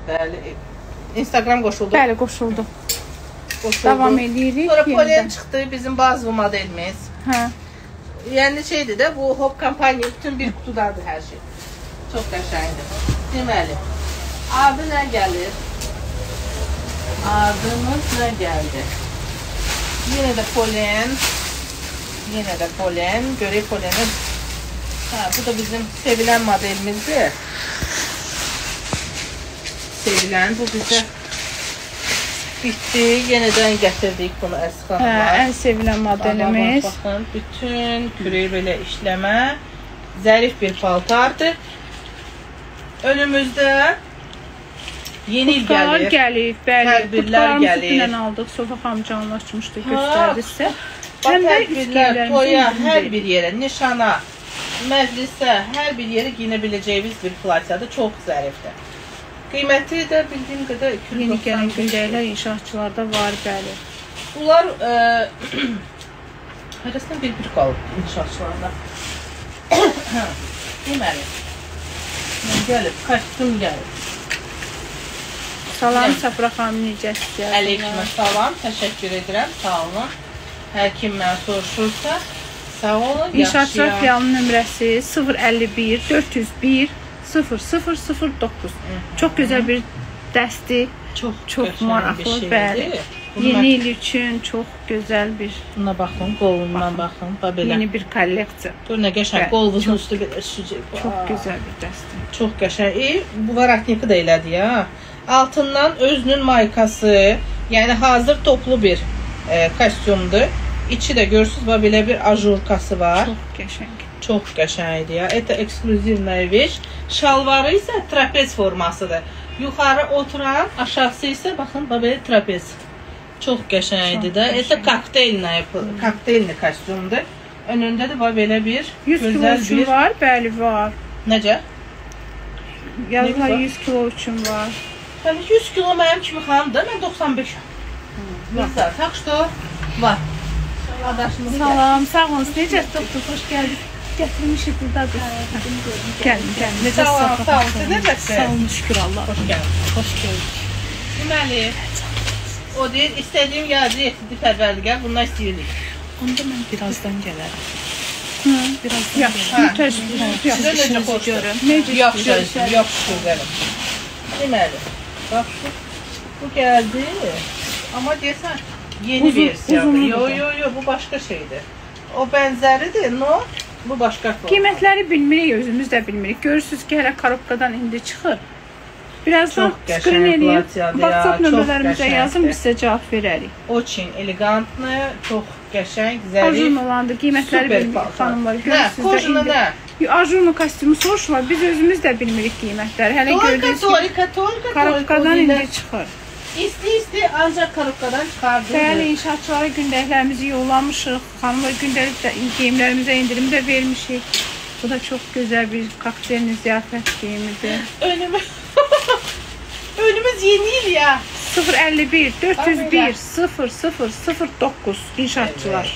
Bəli. Instagram qoşuldu. Bəli, qoşuldu. Davam edirik. Sonra polen çıxdı bizim bazı modelimiz. Hə. Yəni şeydir də, bu Hop kampanya bütün bir qutudadır hər şey. Çox qəşəngdir. Deməli, adı nə gəlir? Adımız nə gəldi? Yenə də polen. Yenə də polen. Görək poleni. Ha, bu da bizim sevilən modelimizdir. Sevilən, bu bizə bitdi. Yenədən gətirdik bunu Əsxanıma. Hə, ən sevilən modelimiz. Baxın, bütün kürəyi belə işləmə. Zərif bir paltardır. Önümüzdə yeni il gəlir. Gəlib, bəli. Tədbirlər gəlir. Dünən aldıq, Sofa xanım canlaşmışdı, göstərdi sizə. Həm də tədbirlər, toya, hər bir yerə, nişana, məclisə, hər bir yerə giyinə biləcəyimiz bir platiyadır. Çox zərifdir. Qiyməti də bildiyim qədər 290. Yeni gələn gündəliklər inşaatçılarda var, bəli. Bunlar arasında bir qalıb inşaatçılarda. Deməli, gəlib, kostyum gəlib. Salam, Səfra xanım, necəsiz? Əleykümə salam, təşəkkür edirəm, sağ olun. Hər kim mənə soruşursa, sağ olun, İnşaatçılar filialının nömrəsi 051 401 0009. Çox gözəl bir dəsti, çox maraqlı, bəli. Yeni il üçün çox gözəl bir... Buna baxın, qolundan baxın, belə. Yeni bir kolleksiya. Gör nə qəşəng, qolvuzun üstü belə şücək. Çox gözəl bir dəsti. Çox qəşəng. Bu varatniki də elədi ya. Altından özünün maykası, yəni hazır toplu bir kostyumdur. İçi də görürsünüz, belə bir ajurkası var. Çox qəşəng. Çox qəşəngdir ya. Это ekskluzivная vəş. Şalvarı isə trapez formasıdır. Yuxarı oturan, aşağısı isə baxın, belə trapez. Çox qəşəngdir də. Это kokteylli kostyumdur. Önündə də belə bir 100 kilo üçün var, bəli var. Necə? Yazılar 100 kilo üçün var. 100 kilo mənim kimi xanımdır, mən 95-əm. Mesela, tak что var. Salam, sağ olun. Necəsiniz? Xoş gəldiniz. Gətirmişik buradadır. Gəlin. Necəsiniz? Sağ olun. Siz necəsiniz? Sağ olun, şükür Allah. Xoş gəldiniz. Xoş gəldik. Deməli, o deyir, istədiyim yazı yetirdi pərvərdigər, bundan istəyirik. Onda mən birazdan gələrəm. Birazdan gələrəm. Sizə necə xoş görüm? Yaxşı gözəlim. Deməli, bax, bu gəldi. Amma deyəsən, yeni versiyadır. Yo, bu başqa şeydir. O bənzəridir, bu başqa forma. Qiymətləri bilmirik, özümüz də bilmirik. Görürsünüz ki, hələ korobkadan indi çıxır. Birazdan skrin eləyib, WhatsApp nömrələrimizə yazın, biz sizə cavab verərik. Очень elegantlı, çox qəşəng, zərif, ajurnu olandır, qiymətləri bilmirik, xanımlar. Nə, kojunu nə? Ajurnu kostyumu soruşurlar, biz özümüz də bilmirik qiymətləri. Hələ gördüyünüz kimi korobkadan indi çıxır. İsti, ancaq korobkadan çıxardır. Bəli, inşaatçılara gündəliklərimizi yollamışıq. Xanımlar gündəlik geyimlərimizə indirim də vermişik. Bu da çox gözəl bir kokteylli ziyafət geyimidir. Önümüz yeni il ya. 051 401 0009 inşaatçılar.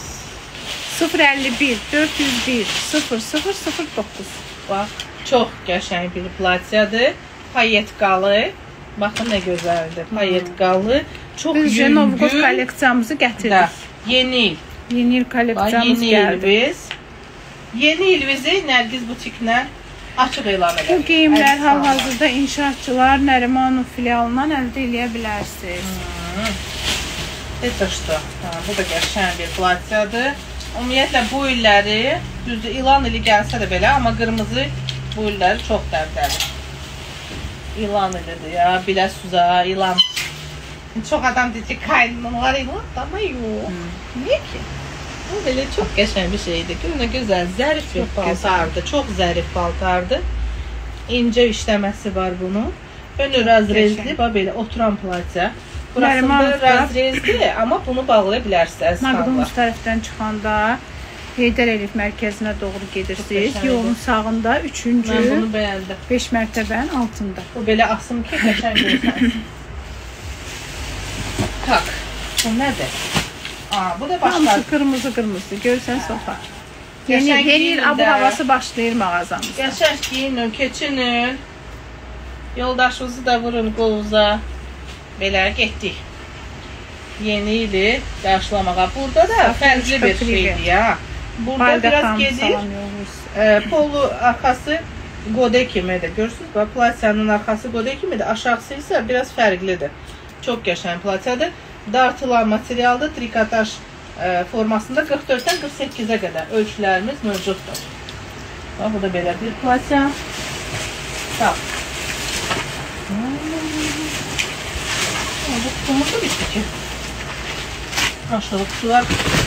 051 401 0009. Bax, çox qəşəng bir platiyadır. Payetkalı. Baxın nə gözəldir. Payetkalı, çox yüngül. Biz Novgod kolleksiyamızı gətirdik. Yeni il. Yeni il kolleksiyamız gəldi. Yeni ilimizi Nərgiz butiklə açıq elan edək. Bu geyimlər hal-hazırda inşaatçılar Nərimanov filialından əldə edə bilərsiniz. Это что? Bu da qəşəng bir platiyadır. Ümumiyyətlə bu illəri, düzdür, ilan ili gəlsə də belə, amma qırmızı bu illəri çox dəbdədir. İlan ilidir ya, biləsuza, ilan. Çox adam deyir ki, kaynanalar ilan, amma yox. Niyə ki? Bu belə çox qəşəng bir şeydir. Görünə gözəl, zərif bir paltardır. Çox zərif paltardır. İncə işləməsi var bunun. Önü razrezli, belə oturan platiya. Burasında razrezli, amma bunu bağlaya bilərsiniz. Naqdımız tərəfdən çıxanda Heydər Əliyev mərkəzinə doğru gedirsiniz. Yolun sağında 3-cü, mən bunu bəyəndim. 5 mərtəbənin altında. Bu belə asım ki, qəşəng olsun. Tak, bu nədir? Bu da başlar. Hamısı qırmızı. Görürsən Sofa. Yeni il abu havası başlayır mağazamızda. Qəşəng giyinin, keçinin. Yoldaşınızı da vurun qolunuza. Belə getdik. Yeni ili qarşılamağa. Burada da fərqli bir şeydir ya. Burada biraz gedir. Polu arxası qode kimidir. Görürsünüz, platiyanın arxası qode kimidir. Aşağısı isə biraz fərqlidir. Çox qəşəng platiyadır. Dartılan materialdır. Trikotaj formasında 44-dən 48-ə qədər ölçülərimiz mövcuddur. Bu da belə bir platiya. Sağ. Bu kutumuz da bitdi ki. Aşağı kutular.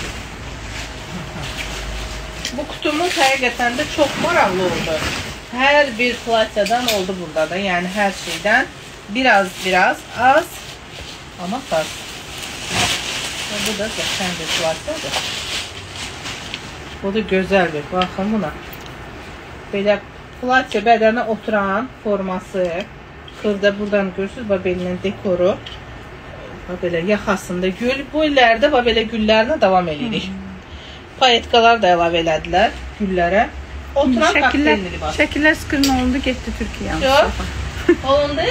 Bu kutumuz həqiqətən də çox maraqlı oldu. Hər bir platiyadan oldu burada da. Yəni hər şeydən biraz az, amma az. Bu da qəşəng bir platiyadır. Bu da gözəl bir. Baxın buna. Belə platiya bədənə oturan forması. Xırda buradan görürsünüz, belinin dekoru. Belə yaxasında gül. Bu illərdə belə güllərinə davam edirik. Payetkalar da əlavə elədilər güllərə. Oturan kokteylli var. Şəkillər skrin olundu, getdi Türkiyəyə. Yox, olundu.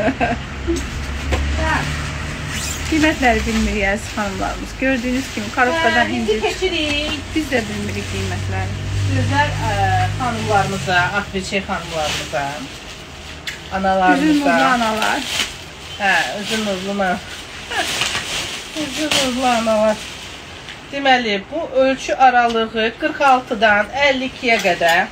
Qiymətləri bilmirik əziz xanımlarımız. Gördüyünüz kimi karobkadan indir. Keçirik. Biz də bilmirik qiymətləri. Gözəl xanımlarımıza, Akbilçey xanımlarımıza, analarımıza. Üzün nurlu analar. Üzün nurlu. Üzün nurlu analar. Deməli, bu ölçü aralığı 46-dan 52-yə qədər.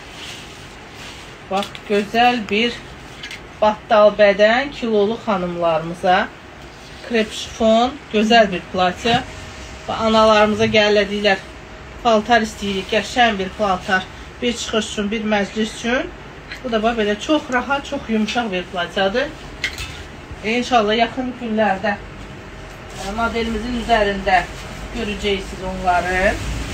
Bax, gözəl bir battal bədən kilolu xanımlarımıza. Krep şifon, gözəl bir platiya. Analarımıza gələdiklər, paltar istəyirik, qəşəng bir paltar. Bir çıxış üçün, bir məclis üçün. Bu da belə çox rahat, çox yumuşaq bir platiyadır. İnşallah yaxın günlərdə modelimizin üzərində görəcəksiniz onları.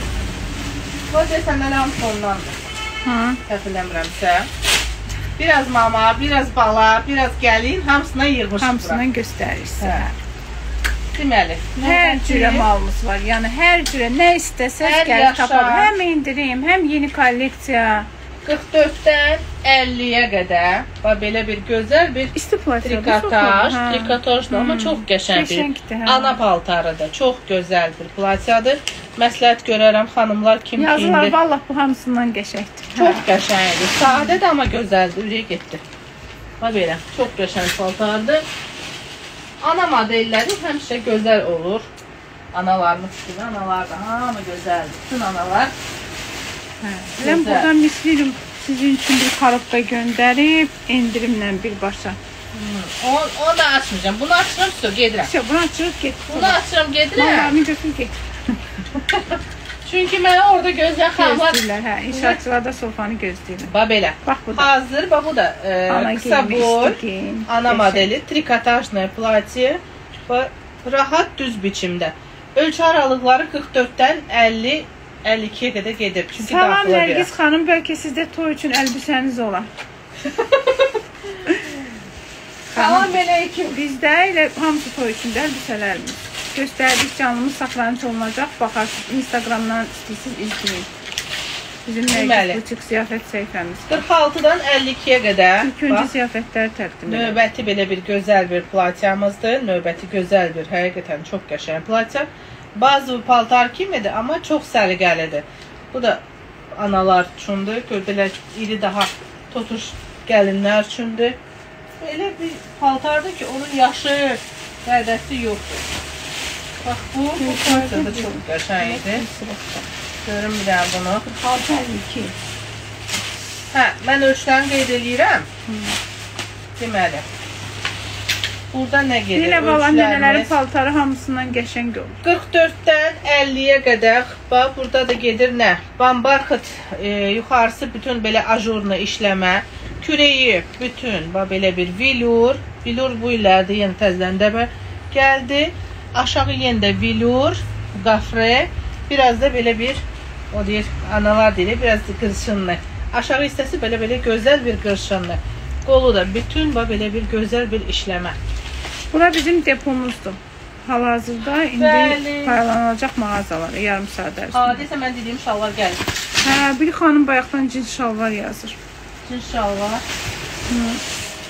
Bu desənlər hamısı ondandır. Təfirləmirəmsə. Biraz mama, biraz bala, biraz gəlin, hamısına yığmışıq. Hamısından göstərirsən. Deməli, hər cürə malımız var. Yəni hər cürə nə istəsəz gəlib tapar. Həm indirim, həm yeni kolleksiya. 44-dən 50-yə qədər belə bir gözəl bir trikotajdır, amma çox qəşəng bir ana paltarıdır. Çox gözəl bir platiyadır. Məsləhət görərəm xanımlar kim giyindir. Yazılar vallah bu hamısından qəşəngdir. Çox qəşəngdir. Sadədir, amma gözəldir. Ürək getdi. Belə, çox qəşəng paltardır. Ana modelləri həmişə gözəl olur. Analarımız kimi, analar da hamı gözəldir. Bütün analar. Mən buradan mislirim sizin üçün bir karobka göndərib, endirimlə birbaşa. Onu da açmayacağım. Bunu açıram, gedirəm. Bunu açırıq, get. Bunu açıram, gedirəm. Mallarını götür, get. Çünki mənə orada gözləyən xanımlar... Gözləyirlər, inşaatçılar da sofanı gözləyirlər. Belə. Hazır, bu da qısa boy, ana modeli, trikotajlı platiya və rahat düz biçimdə. Ölçü aralıqları 44-dən 52-yə qədər gedir. Salam Nərgiz xanım, bəlkə sizdə toy üçün əlbisəniz olar. Salam əleykum. Bizdə elə hamısı toy üçün də əlbisələrimiz. Göstərdik, canlımız saxlanıcı olunacaq. Baxarsınız, Instagramdan istəyirsiniz, izləyin. Bizim Nərgiz Butik ziyafət səhifəmiz. 46-dan 52-yə qədər. İlk öncə ziyafətləri təqdim edir. Növbəti belə bir gözəl bir platiyamızdır. Növbəti gözəl bir, həqiqətən çox qəşəng platiya. Bazı paltar kimidir, amma çox səliqəlidir. Bu da analar üçündür. Gördülər, iri daha totuş gəlinlər üçündür. Elə bir paltardır ki, onun yaşı, qədəsi yoxdur. Bax, bu paltar da çox qəşəngdir. Görünmürəm bunu. Paltar 2. Mən ölçülərini qeyd edirəm. Deməli. Burada nə gedir? Yenə balan nənələrin paltarı hamısından qəşəng olur. 44-dən 50-yə qədər, bax, burada da gedir nə? Bambarxıt, yuxarısı bütün belə ajurlu işləmə, kürəyi bütün, bax, belə bir vilur. Vilur bu illərdə yenə təzləndə gəldi. Aşağı yenə də vilur, qafre, biraz da belə bir, o deyir, analar deyir, biraz da qırşınlı. Aşağı hissəsi belə gözəl bir qırşınlı. Qolu da bütün, bax, belə bir gözəl bir işləmə. Bura bizim depomuzdur. Hal-hazırda indi paylanacaq mağazalara yarım saat ərzində. Desə mən dediyim şalvar gəlir. Bir xanım bayaqdan cins şalvar yazır. Cins şalvar.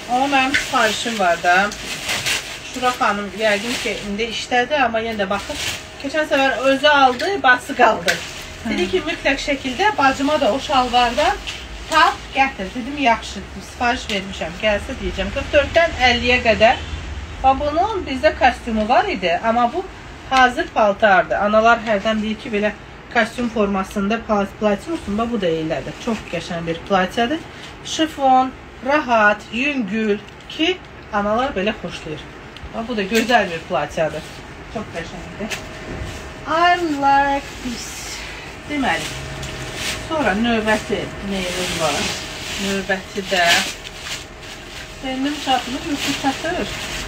Ama mənim sifarişim var da. Şura xanım yəqin ki, indi işdədir, amma yenə də baxın. Keçən səfər özü aldı, bası qaldı. Dedi ki, mütləq şəkildə bacıma da o şalvardan tap gətir. Dedim, yaxşı, sifariş vermişəm, gəlsə deyəcəm. 44-dən 50-yə qədər. Və bunun bizdə kostyumu var idi, amma bu hazır paltardır. Analar hərdən deyir ki, belə kostyum formasında platya olsun, bu da elədir. Çox qəşəng bir platyadır. Şifon, rahat, yüngül ki, analar belə xoşlayır. Bu da gözəl bir platyadır. Çox qəşəngdir. I like this. Deməli, sonra növbəti neyimiz var? Növbəti də benim çatımı hüsnü çatır.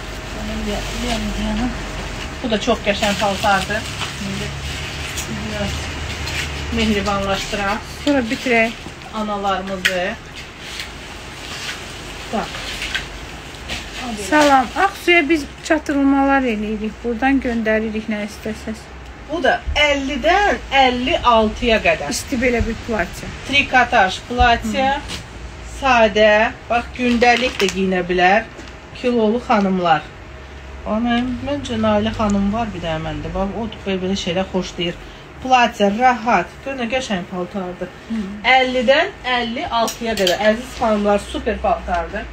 Bu da çox qəşəng paltardır. Şimdi biraz mehribanlaşdıraq. Sonra bitirək. Analarımızı. Bak. Salam. Aksuya biz çatırılmalar eləyirik. Buradan göndəririk nə istəsəz. Bu da 50-dən 56-ya qədər. İsti belə bir platya. Trikotaj platya. Sadə. Bax, gündəlik də giyinə bilər. Kilolu xanımlar. Məncə Nailə xanım var bir də məndə. O belə şeylər xoşlayır. Platya, rahat. Gör nə qəşəng paltardır. 50-dən 56-ya qədər. Əziz xanımlar, super paltardır.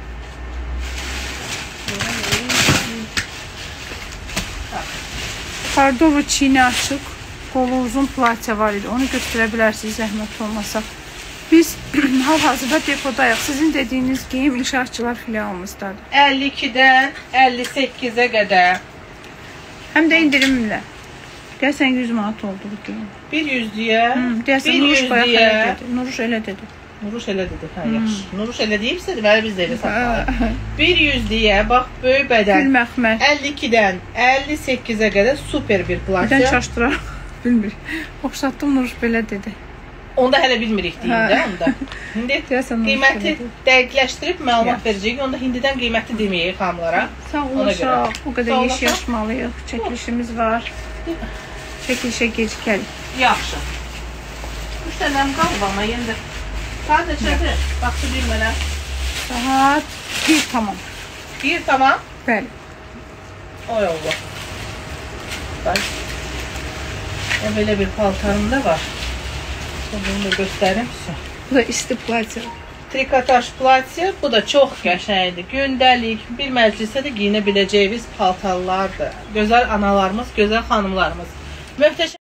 Pardova çiğni açıq, qolu uzun platya var idi. Onu götürə bilərsiniz, zəhmət olmasa. Biz hal-hazırda depodayıq. Sizin dediyiniz geyim inşaatçılar filialımızdadır. 52-dən 58-ə qədər. Həm də indirimlə. Gəlsən 100 manat oldu bu geyim. Bir yüzlüyə, deyəsən, Nuruş bayaq elə dedi. Nuruş elə dedi. Nuruş elə dedi, hə, yaxşı. Nuruş elə deyibsə, deməli biz də elə satmalıyıq. Bir yüzlüyə, bax, böyük bədən. Gül məxmər. 52-dən 58-ə qədər super bir platya. Birdən çaşdıraq, bilmirik. Oxşatdım, Nuruş belə dedi. Onda hələ bilmirik deyim də, onda. İndi qiyməti dəqiqləşdirib məlumat verəcəyik. Onda hindidən qiyməti deməyik xanımlara. Sağ olacaq, bu qədər yaşayışmalıyıq. Çəkilişimiz var. Çəkilişə gecikərik. Yaxşı. 3 dənəm qalıb, amma yenə də saat neçədir? Baxdı bir mənə. Saat 1 tamam. 1 tamam? Bəli. Oy Allah. Bax. Belə bir paltarım da var. Bunu da göstərim sizə. Bu da isti platya. Trikotaj platya. Bu da çox qəşəngdir. Gündəlik, bir məclisə də giyinə biləcəyimiz paltarlardır. Gözəl analarımız, gözəl xanımlarımız. Möhtəşəm.